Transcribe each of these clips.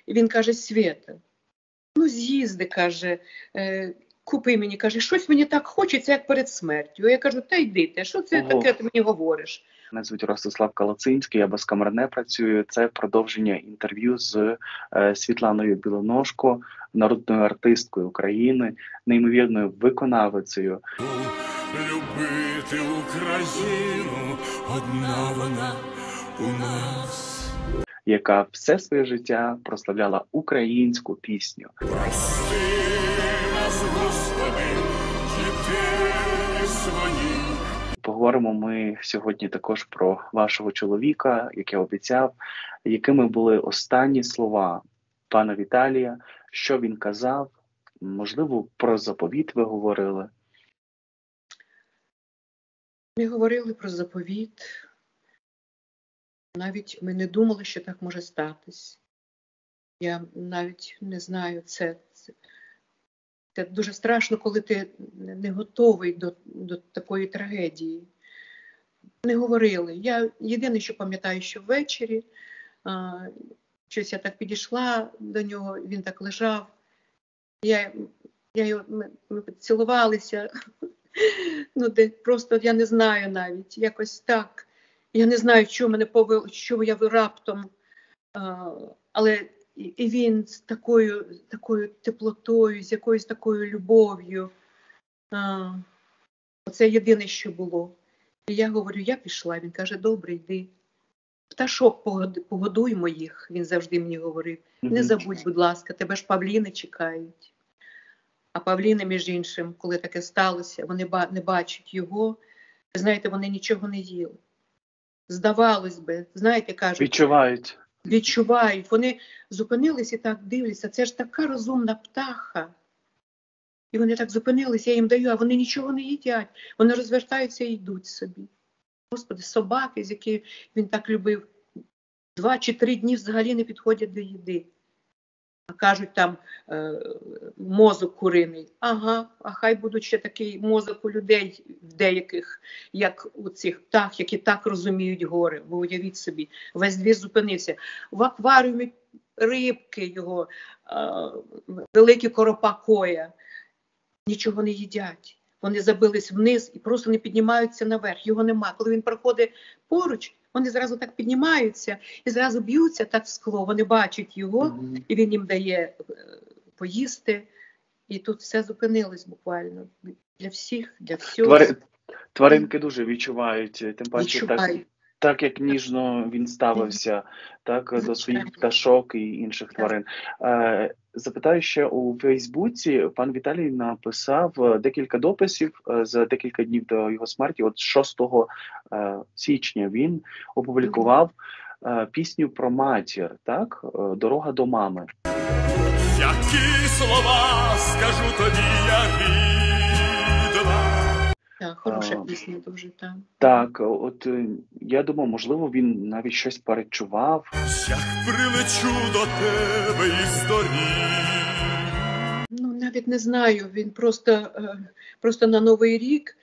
І він каже: Свєта, ну з'їзди, каже, купи мені, каже, щось мені так хочеться, як перед смертю. А я кажу: та йди ти, що це таке ти мені говориш? Мене звуть Ростислав Калацинський, я без камерне працюю. Це продовження інтерв'ю з Світланою Білоножко, народною артисткою України, неймовірною виконавицею. Любити Україну, одна вона у нас. Яка все своє життя прославляла українську пісню. Прости нас, Господи, дітей своїх. Поговоримо ми сьогодні також про вашого чоловіка, як я обіцяв, якими були останні слова пана Віталія, що він казав, можливо, про заповіт ви говорили? Ми говорили про заповіт. Навіть ми не думали, що так може статись. Я навіть не знаю, це дуже страшно, коли ти не готовий до такої трагедії. Не говорили. Я єдине, що пам'ятаю, що ввечері щось я так підійшла до нього, він так лежав. Ми цілувалися. Просто я не знаю навіть, якось так. Я не знаю, що мене повело, що я раптом, але і він з такою теплотою, з якоюсь такою любов'ю. Оце єдине, що було. І я говорю: я пішла. Він каже: добре, йди. Пташок погодуймо їх, він завжди мені говорив. Не забудь, будь ласка, тебе ж павліни чекають. А павліни, між іншим, коли таке сталося, вони не бачать його. Ви знаєте, вони нічого не їли. Здавалось би, знаєте, кажуть. Відчувають. Вони зупинились і так дивляться. Це ж така розумна птаха. І вони так зупинились, я їм даю, а вони нічого не їдять. Вони розвертаються і йдуть собі. Господи, собаки, з якими він так любив, 2 чи 3 дні взагалі не підходять до їди. А кажуть, там мозок куриний. Ага, а хай будуть ще такий мозок у людей деяких, як у цих птах, які так розуміють горе. Бо уявіть собі, весь двір зупинився. В акваріумі рибки його, великі коропа-коя. Нічого не їдять. Вони забились вниз і просто не піднімаються наверх. Його нема. Коли він проходить поруч, вони зразу так піднімаються і зразу б'ються так в скло. Вони бачать його, і він їм дає поїсти. І тут все зупинилось буквально. Для всіх, для всього. Тваринки дуже відчувають, тим паче так, як ніжно він ставився до своїх пташок і інших тварин. Запитаю ще, у Фейсбуці пан Віталій написав декілька дописів за декілька днів до його смерті. От 6 січня він опублікував пісню про матір, так? «Дорога до мами». Які слова скажу тобі, я рідна. Так, хороша пісня дуже, так. Так, от я думаю, можливо, він навіть щось перечував. Як прилечу до тебе із доріг. Ну, навіть не знаю, він просто на Новий рік,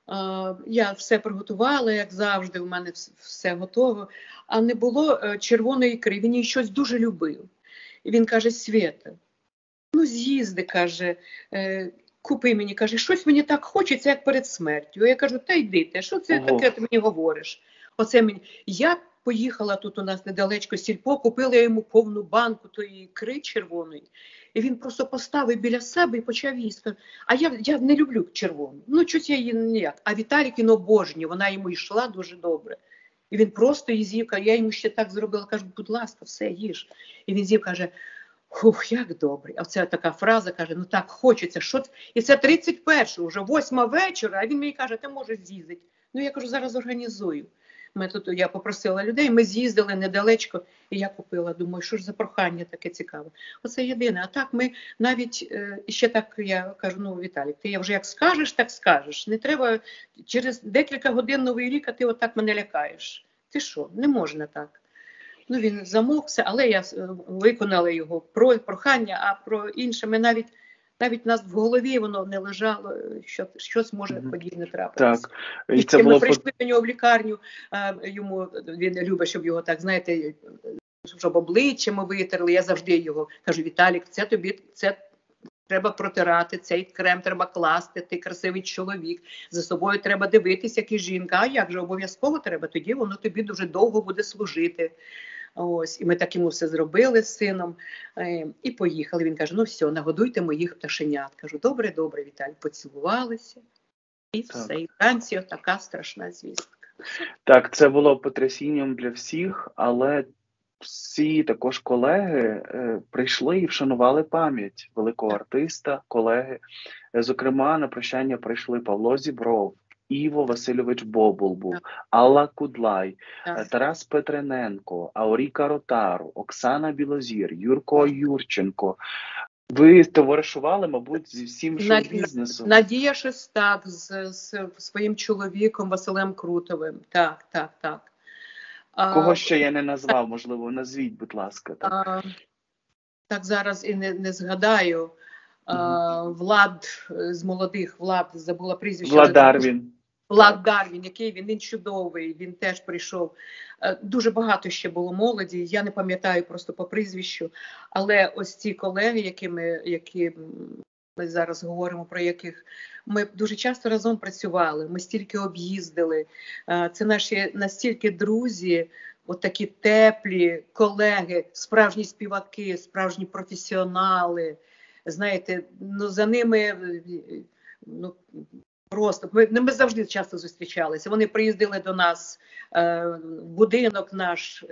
я все приготувала, як завжди, у мене все готово, а не було червоної ікри, він її щось дуже любив. І він каже: Свєта, ну з'їзди, каже, купи мені, каже, щось мені так хочеться, як перед смертю. А я кажу: та йди ти, що це таке ти мені говориш? Оце мені. Я поїхала, тут у нас недалечко сільпо, купила йому повну банку тої ікри червоної. І він просто поставив біля себе і почав їсти. А я не люблю червону. Ну, щось я її ніяк. А Віталік він обожнює, вона йому йшла дуже добре. І він просто її з'їв, я йому ще так зробила, кажу: будь ласка, все, їж. І він з'їв, каже: хух, як добре. А це така фраза, каже: ну так хочеться, що це? І це 31-го, вже 8 вечора, а він мені каже: ти можеш з'їздити. Ну, я кажу: зараз організую. Я попросила людей, ми з'їздили недалечко, і я купила. Думаю, що ж за прохання таке цікаве. Оце єдине. А так ми навіть, ще так я кажу: ну, Віталік, ти вже як скажеш, так скажеш. Не треба через декілька годин Новий рік, а ти отак мене лякаєш. Ти що? Не можна так. Ну, він замовкся, але я виконала його прохання, а про інше ми навіть в нас в голові воно не лежало, що щось може подібне трапитися. Так. І ми прийшли до нього в лікарню, він любить, щоб його так, знаєте, щоб обличчя ми витерли. Я завжди його кажу: Віталік, це тобі, це треба протирати, цей крем треба класти, ти красивий чоловік, за собою треба дивитися, як і жінка. А як же, обов'язково треба, тоді воно тобі дуже довго буде служити. Ось, і ми так йому все зробили з сином, і поїхали. Він каже: ну все, нагодуйте моїх пташенят. Кажу: добре, добре, Віталій. Поцілувалися, і Так. все. І вранці така страшна звістка. Так, це було потрясінням для всіх, але всі також колеги прийшли і вшанували пам'ять великого артиста, колеги. Зокрема, на прощання прийшли Павло Зібров, Іво Васильович Бобул був, Алла Кудлай, Тарас Петрененко, Ауріка Ротару, Оксана Білозір, Юрко Юрченко. Ви товаришували, мабуть, зі всім шоу-бізнесом. Надія Шестак з своїм чоловіком Василем Крутовим. Так, так, так. Кого ще я не назвав, можливо, назвіть, будь ласка. Так зараз і не згадаю. Влад з молодих, Влад, забула прізвище. Влад Дарвін. Влад Дарвін, який він чудовий, він теж прийшов. Дуже багато ще було молоді, я не пам'ятаю просто по прізвищу, але ось ці колеги, які ми зараз говоримо, про яких ми дуже часто разом працювали, ми стільки об'їздили, це наші настільки друзі, от такі теплі колеги, справжні співаки, справжні професіонали, знаєте, ну за ними, ну, просто, ми завжди часто зустрічалися. Вони приїздили до нас в будинок наш,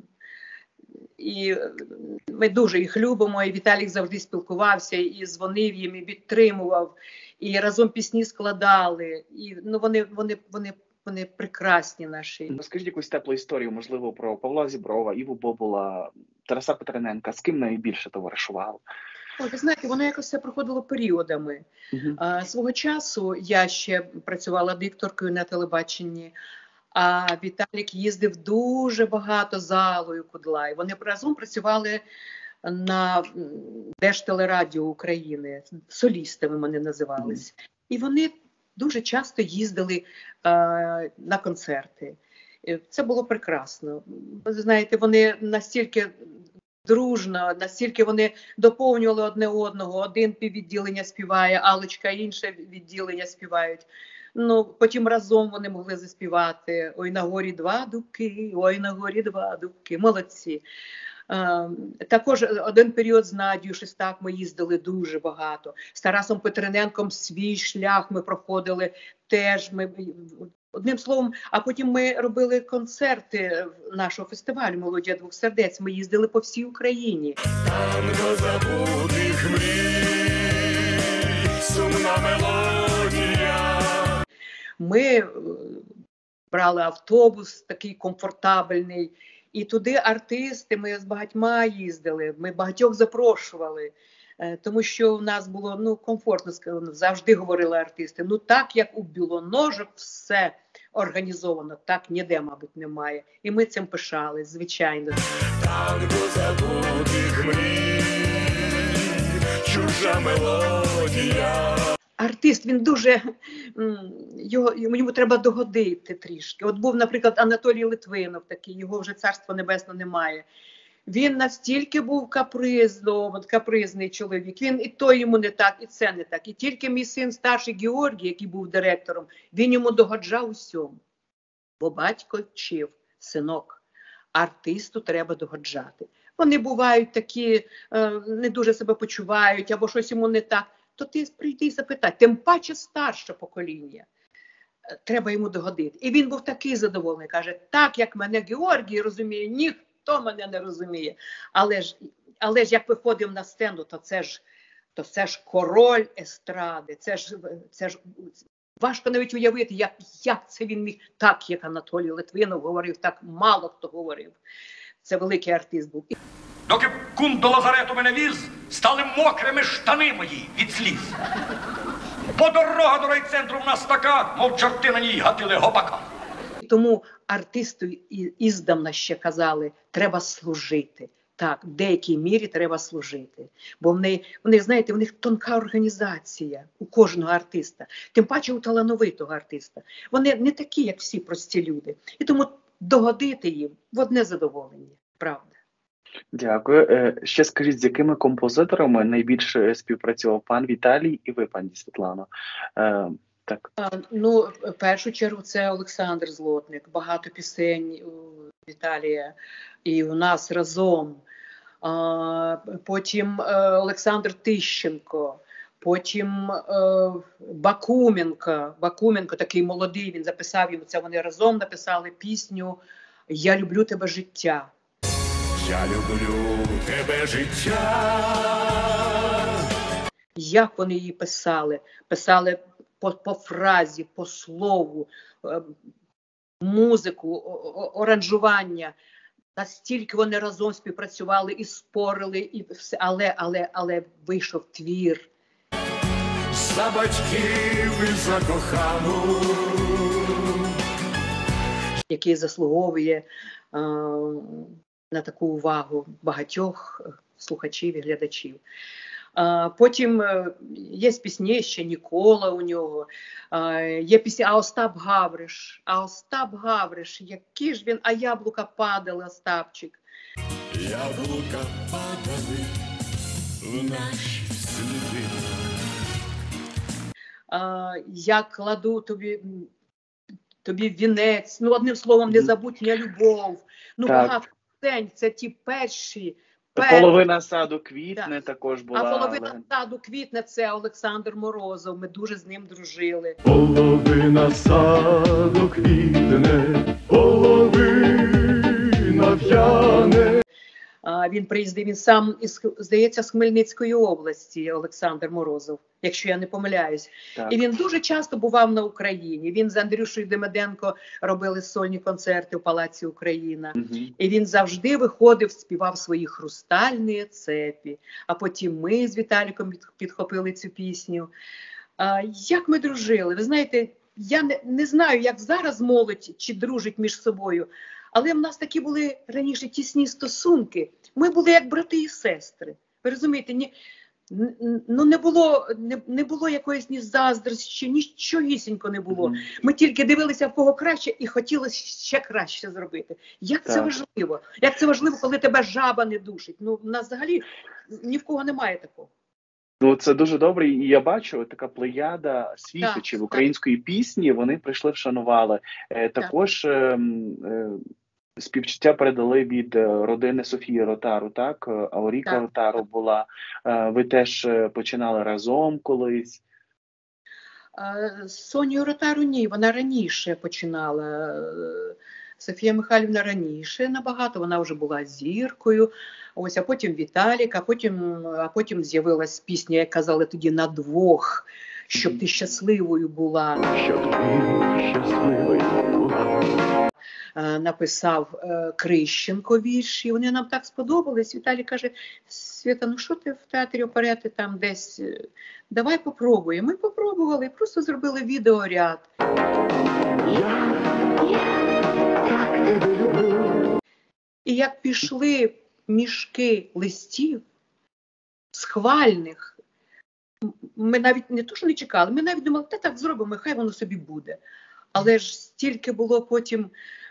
і ми дуже їх любимо, і Віталік завжди спілкувався, і дзвонив їм, і підтримував, і разом пісні складали, і ну, вони прекрасні наші. Розкажіть якусь теплу історію, можливо, про Павла Зіброва, Іву Бобула, Тараса Петрененка, з ким найбільше товаришували? Ви знаєте, воно якось все проходило періодами. Свого часу я ще працювала дикторкою на телебаченні, а Віталік їздив дуже багато з Аллою Кудлай. Вони разом працювали на Держтелерадіо України, солістами вони називалися. І вони дуже часто їздили на концерти. Це було прекрасно. Ви знаєте, вони настільки дружно, настільки вони доповнювали одне одного. Один піввідділення співає, Аллочка інше відділення співають. Ну, потім разом вони могли заспівати «Ой на горі два дубки, ой на горі два дубки». Молодці. Також один період з Надією Шестак ми їздили дуже багато. З Тарасом Петрененком свій шлях ми проходили теж. Одним словом, а потім ми робили концерти нашого фестивалю «Мелодія двох сердець». Ми їздили по всій Україні. Танго забутих мрій, сумна мелодія. Ми брали автобус такий комфортабельний, і туди артисти, ми з багатьма їздили, ми багатьох запрошували. Тому що в нас було комфортно, завжди говорили артисти. Ну так, як у Білоножок все організовано, так ніде, мабуть, немає. І ми цим пишались, звичайно. Танго забутих мрій, чужа мелодія. Артист, він дуже, йому треба догодити трішки. От був, наприклад, Анатолій Литвинов такий, його вже царство небесне немає. Він настільки був капризний чоловік, він і то йому не так, і це не так. І тільки мій син старший Георгій, який був директором, він йому догоджав усьому. Бо батько вчив: синок, артисту треба догоджати. Вони бувають такі, не дуже себе почувають, або щось йому не так. То ти прийди і запитай, тим паче старше покоління. Треба йому догодити. І він був такий задоволений, каже: так, як мене Георгій розуміє, ніхто мене не розуміє. Але ж як виходив на сцену, то це ж король естради, це ж важко навіть уявити, як це він міг, так, як Анатолій Литвинов говорив, так мало хто говорив. Це великий артист був. Доки кум до лазарету мене віз, стали мокрими штани мої від сліз. Бо дорога до райцентру в нас така, мов чорти на ній гатили гопака. Тому артисту іздавна ще казали: треба служити. Так, в деякій мірі треба служити. Бо в них, знаєте, в них тонка організація у кожного артиста. Тим паче у талановитого артиста. Вони не такі, як всі прості люди. І тому догодити їм в одне задоволення. Правда. Дякую. Ще скажіть, з якими композиторами найбільше співпрацював пан Віталій і ви, пані Світлано? Так. Ну, в першу чергу, це Олександр Злотник. Багато пісень у Віталія і у нас разом. Потім Олександр Тищенко. Потім Бакуменко, такий молодий, він записав йому це, вони разом написали пісню «Я люблю тебе, життя». Я люблю тебе, життя. Як вони її писали? Писали по фразі, по слову, музику, оранжування. Настільки вони разом співпрацювали і спорили, і все, але вийшов твір. За батьків і за кохану. Який заслуговує на таку увагу багатьох слухачів і глядачів. Потім є пісні ще Нікола у нього, є пісні Остап Гавриш, який ж він, а яблука падали, Остапчик. Яблука падали в наші сліди. Я кладу тобі вінець, ну одним словом, незабутня любов. Ну багато пісень, це ті перші. Половина саду квітне також була. А половина саду квітне – це Олександр Морозов. Ми дуже з ним дружили. Половина саду квітне, половина в'яне. Він приїздив, він сам, здається, з Хмельницької області, Олександр Морозов, якщо я не помиляюсь. Так. І він дуже часто бував на Україні. Він з Андрюшею Демиденко робили сольні концерти в Палаці Україна. І він завжди виходив, співав свої «Хрустальні цепі». А потім ми з Віталіком підхопили цю пісню. Як ми дружили? Ви знаєте, я не знаю, як зараз молодь чи дружить між собою, але в нас такі були раніше тісні стосунки. Ми були як брати і сестри. Ви розумієте, не було якоїсь ні заздрості, нічогісінько не було. Ми тільки дивилися, в кого краще, і хотілося ще краще зробити. Як це важливо? Як це важливо, коли тебе жаба не душить? Ну, в нас взагалі ні в кого немає такого. Ну, це дуже добре, і я бачу, така плеяда світочів української пісні, вони прийшли, вшанували. Також співчуття передали від родини Софії Ротару, так? Ауріка Ротару була. Ви теж починали разом колись? Соню Ротару ні, вона раніше починала. Софія Михайлівна раніше набагато, вона вже була зіркою. Ось, а потім Віталік, а потім з'явилась пісня, як казали тоді, «На двох», «Щоб ти щасливою була». Щоб ти щасливою була. Написав Крищенко вірші, вони нам так сподобались. Віталій каже: Свята, ну що ти в театрі оперети там десь, давай попробуємо. Ми попробували, просто зробили відеоряд. І як пішли мішки листів схвальних, ми навіть не то, що не чекали, ми навіть думали, так зробимо, хай воно собі буде. Але ж стільки було потім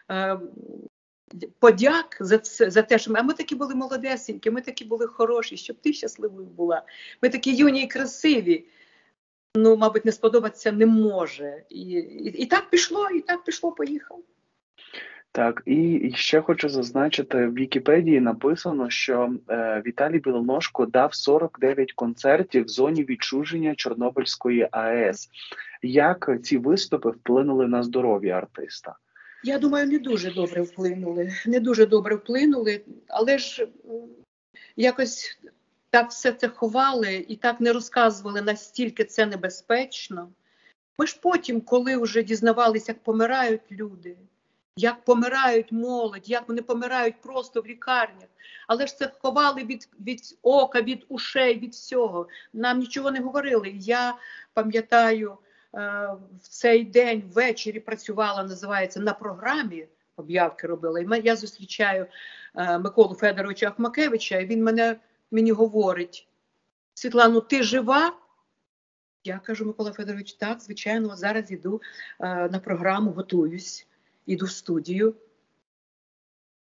подяк за те, що ми такі були молодесенькі, ми такі були хороші, щоб ти щасливою була. Ми такі юні і красиві. Ну, мабуть, не сподобатися не може. І так пішло, поїхав. Так, і ще хочу зазначити, в Вікіпедії написано, що Віталій Білоножко дав 49 концертів в зоні відчуження Чорнобильської АЕС. Як ці виступи вплинули на здоров'я артиста? Я думаю, не дуже добре вплинули, але ж якось так все це ховали і так не розказували, настільки це небезпечно. Ми ж потім, коли вже дізнавалися, як помирають люди, як помирають молодь, як вони помирають просто в лікарнях. Але ж це ховали від ока, від ушей, від всього. Нам нічого не говорили. Я пам'ятаю, в цей день ввечері працювала, називається, на програмі, об'явки робила. І я зустрічаю Миколу Федоровича Ахмакевича, і він мені говорить: Світлано, ти жива? Я кажу: Микола Федорович, так, звичайно, зараз іду на програму, готуюсь. Іду в студію.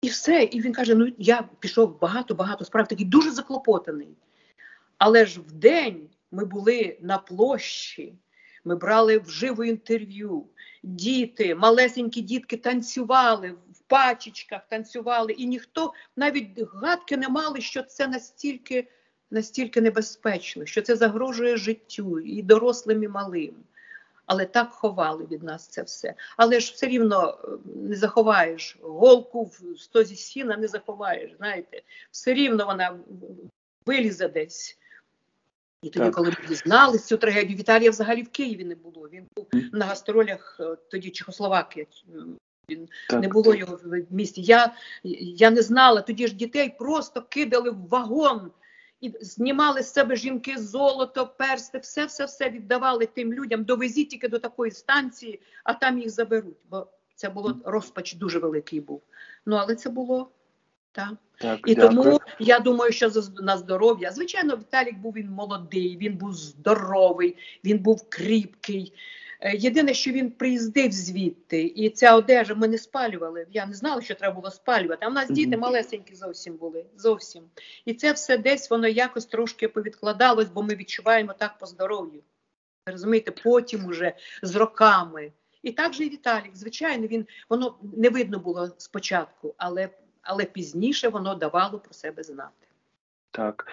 І все. І він каже, ну я пішов багато справ, такий дуже заклопотаний. Але ж вдень ми були на площі, ми брали вживе інтерв'ю, діти, малесенькі дітки танцювали, в пачечках танцювали, і ніхто навіть гадки не мали, що це настільки небезпечно, що це загрожує життю і дорослим, і малим. Але так ховали від нас це все. Але ж все рівно не заховаєш, голку в стозі сіна не заховаєш, знаєте. Все рівно вона вилізе десь. І тоді, коли ми дізналися цю трагедію, Віталія взагалі в Києві не було. Він був на гастролях тоді Чехословакії. Не було його в місті. Я не знала, тоді ж дітей просто кидали в вагон. І знімали з себе жінки золото, персти, все віддавали тим людям. Довезіть тільки до такої станції, а там їх заберуть. Бо це було розпач дуже великий був. Ну, але це було, так. І тому я думаю, що на здоров'я. Звичайно, Віталік був він молодий, він був здоровий, він був кріпкий. Єдине, що він приїздив звідти, і ця одежа ми не спалювали. Я не знала, що треба було спалювати. А в нас діти малесенькі зовсім були. Зовсім. І це все десь воно якось трошки повідкладалось, бо ми відчуваємо так по здоров'ю. Розумієте, потім уже з роками. І так же і Віталік. Звичайно, воно не видно було спочатку, але пізніше воно давало про себе знати. Так.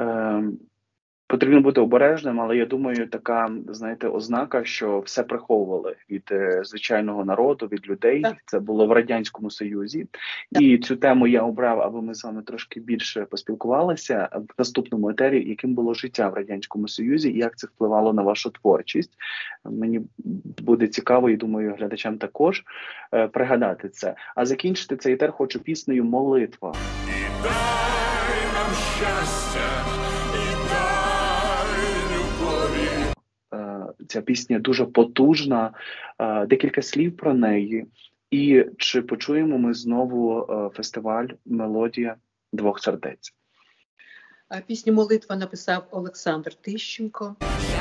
Потрібно бути обережним, але я думаю, така, знаєте, ознака, що все приховували від звичайного народу, від людей. Так. Це було в Радянському Союзі. Так. І цю тему я обрав, аби ми з вами трошки більше поспілкувалися в наступному етері, яким було життя в Радянському Союзі і як це впливало на вашу творчість. Мені буде цікаво, і думаю, глядачам також пригадати це. А закінчити цей етер хочу піснею «Молитва». І дай нам щастя, ця пісня дуже потужна, декілька слів про неї. І чи почуємо ми знову фестиваль «Мелодія двох сердець»? Пісню «Молитва» написав Олександр Тищенко.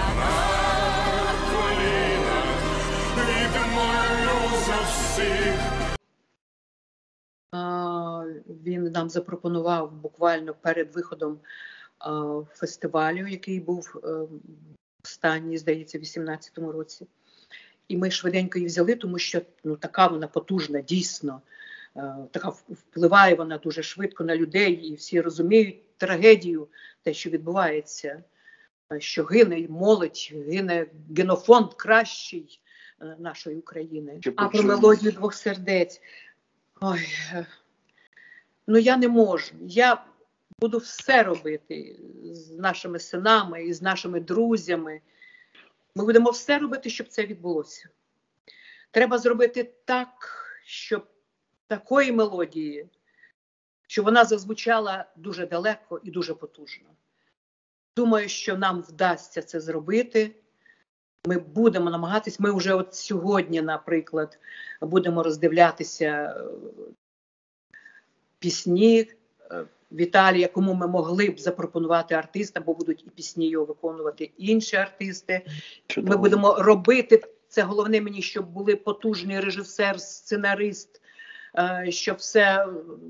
Він нам запропонував буквально перед виходом фестивалю, який був останній, здається, в 18-му році. І ми швиденько її взяли, тому що така вона потужна, дійсно. Така впливає вона дуже швидко на людей, і всі розуміють трагедію, те, що відбувається, що гине молодь, гине генофонд кращий нашої України. А про «Мелодію двох сердець». Ой, я не можу. Я буду все робити з нашими синами і з нашими друзями. Ми будемо все робити, щоб це відбулося. Треба зробити так, щоб такої мелодії, щоб вона зазвучала дуже далеко і дуже потужно. Думаю, що нам вдасться це зробити. Ми будемо намагатись. Ми вже от сьогодні, наприклад, будемо роздивлятися пісні Віталія, кому ми могли б запропонувати артиста, бо будуть і пісні його виконувати інші артисти. Чудово. Ми будемо робити, це головне мені, щоб були потужний режисер, сценарист, щоб все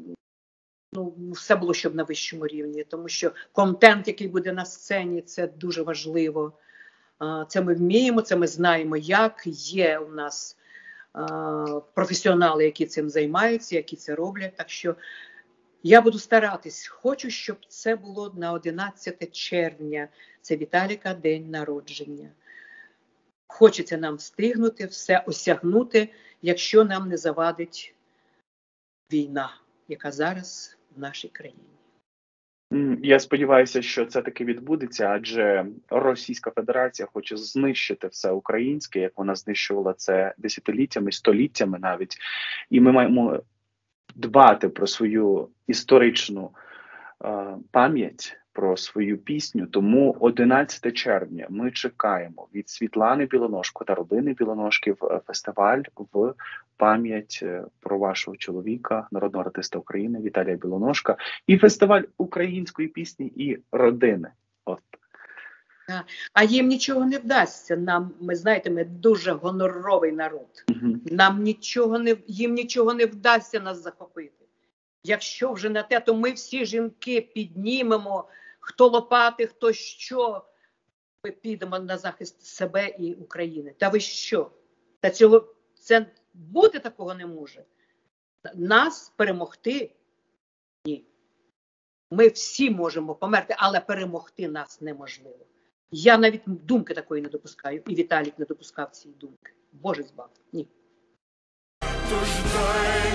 було щоб на вищому рівні, тому що контент, який буде на сцені, це дуже важливо. Це ми вміємо, це ми знаємо, як є у нас професіонали, які цим займаються, які це роблять, так що я буду старатись. Хочу, щоб це було на 11 червня. Це Віталіка день народження. Хочеться нам встигнути, все осягнути, якщо нам не завадить війна, яка зараз в нашій країні. Я сподіваюся, що це таки відбудеться, адже Російська Федерація хоче знищити все українське, як вона знищувала це десятиліттями, століттями навіть. І ми маємо дбати про свою історичну пам'ять, про свою пісню. Тому 11 червня ми чекаємо від Світлани Білоножко та родини Білоножків фестиваль в пам'ять про вашого чоловіка, народного артиста України Віталія Білоножка, і фестиваль української пісні і родини. От. А їм нічого не вдасться. Ми дуже гоноровий народ. Їм нічого не вдасться нас захопити. Якщо вже на те, то ми всі жінки піднімемо, хто лопати, хто що, ми підемо на захист себе і України. Та ви що? Та цього, це бути такого не може. Нас перемогти? Ні. Ми всі можемо померти, але перемогти нас неможливо. Я навіть думки такої не допускаю. І Віталік не допускав цієї думки. Боже збав. Ні. Тож дай